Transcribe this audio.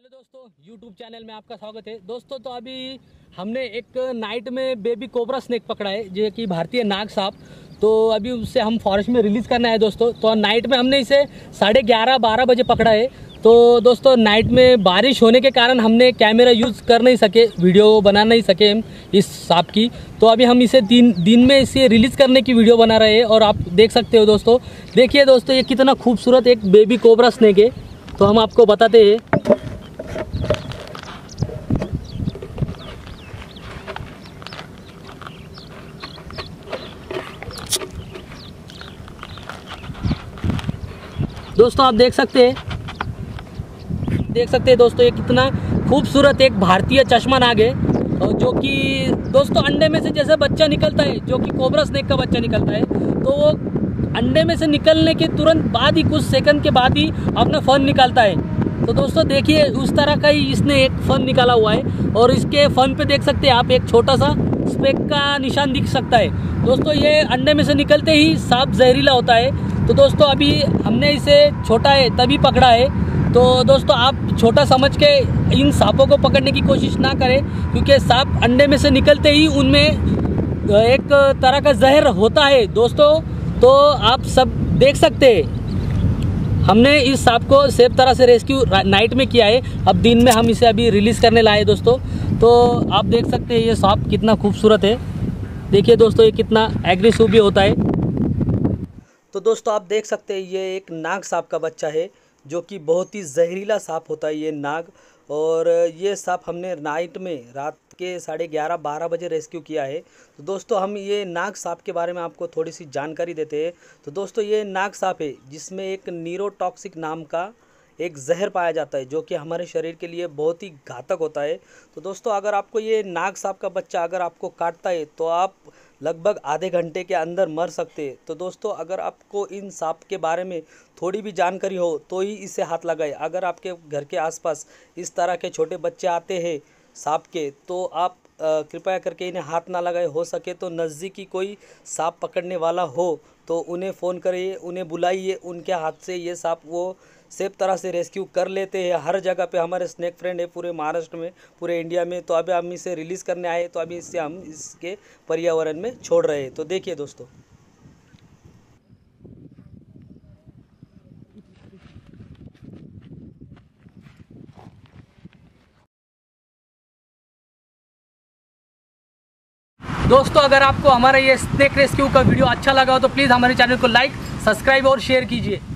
Hello दोस्तों, YouTube channel में आपका स्वागत है। दोस्तों तो अभी हमने एक नाइट में बेबी कोबरा स्नेक पकड़ा है जो कि भारतीय नाग सांप। तो अभी उससे हम फॉरेस्ट में रिलीज़ करना है दोस्तों। तो नाइट में हमने इसे 11:30-12 बजे पकड़ा है। तो दोस्तों नाइट में बारिश होने के कारण हमने कैमरा यूज़ कर नहीं सके, वीडियो बना नहीं सके हम इस सांप की। तो अभी हम इसे दिन में इसे रिलीज़ करने की वीडियो बना रहे हैं और आप देख सकते हो दोस्तों। देखिए दोस्तों, ये कितना खूबसूरत एक बेबी कोबरा स्नेक है। तो हम आपको बताते हैं। दोस्तों आप देख सकते हैं दोस्तों, ये कितना खूबसूरत एक भारतीय चश्मा नाग है जो कि दोस्तों अंडे में से जैसे बच्चा निकलता है, जो कि कोबरा स्नेक का बच्चा निकलता है, तो वो अंडे में से निकलने के तुरंत बाद ही, कुछ सेकंड के बाद ही अपना फन निकालता है। तो दोस्तों देखिए, उस तरह का ही इसने एक फन निकाला हुआ है और इसके फन पे देख सकते हैं आप, एक छोटा सा स्पेक का निशान दिख सकता है। दोस्तों ये अंडे में से निकलते ही सांप जहरीला होता है। तो दोस्तों अभी हमने इसे छोटा है तभी पकड़ा है। तो दोस्तों आप छोटा समझ के इन सांपों को पकड़ने की कोशिश ना करें, क्योंकि सांप अंडे में से निकलते ही उनमें एक तरह का जहर होता है दोस्तों। तो आप सब देख सकते हैं, हमने इस सांप को सेफ तरह से रेस्क्यू नाइट में किया है। अब दिन में हम इसे अभी रिलीज़ करने लाए दोस्तों। तो आप देख सकते हैं ये सांप कितना खूबसूरत है। देखिए दोस्तों, ये कितना एग्रेसिव भी होता है। तो दोस्तों आप देख सकते हैं ये एक नाग सांप का बच्चा है जो कि बहुत ही जहरीला सांप होता है ये नाग। और ये सांप हमने नाइट में रात के 11:30-12 बजे रेस्क्यू किया है। तो दोस्तों हम ये नाग सांप के बारे में आपको थोड़ी सी जानकारी देते हैं। तो दोस्तों ये नाग सांप है जिसमें एक न्यूरोटॉक्सिक नाम का एक जहर पाया जाता है जो कि हमारे शरीर के लिए बहुत ही घातक होता है। तो दोस्तों अगर आपको ये नाग सांप का बच्चा अगर आपको काटता है तो आप लगभग आधे घंटे के अंदर मर सकते हैं। तो दोस्तों अगर आपको इन सांप के बारे में थोड़ी भी जानकारी हो तो ही इसे हाथ लगाए। अगर आपके घर के आसपास इस तरह के छोटे बच्चे आते हैं सांप के, तो आप कृपया करके इन्हें हाथ ना लगाए। हो सके तो नज़दीकी कोई सांप पकड़ने वाला हो तो उन्हें फ़ोन करिए, उन्हें बुलाइए, उनके हाथ से ये सांप वो सेफ तरह से रेस्क्यू कर लेते हैं। हर जगह पे हमारे स्नेक फ्रेंड है पूरे महाराष्ट्र में, पूरे इंडिया में। तो अभी हम इसे रिलीज़ करने आए, तो अभी इसे हम इसके पर्यावरण में छोड़ रहे हैं। तो देखिए दोस्तों, अगर आपको हमारा ये स्नेक रेस्क्यू का वीडियो अच्छा लगा हो तो प्लीज़ हमारे चैनल को लाइक, सब्सक्राइब और शेयर कीजिए।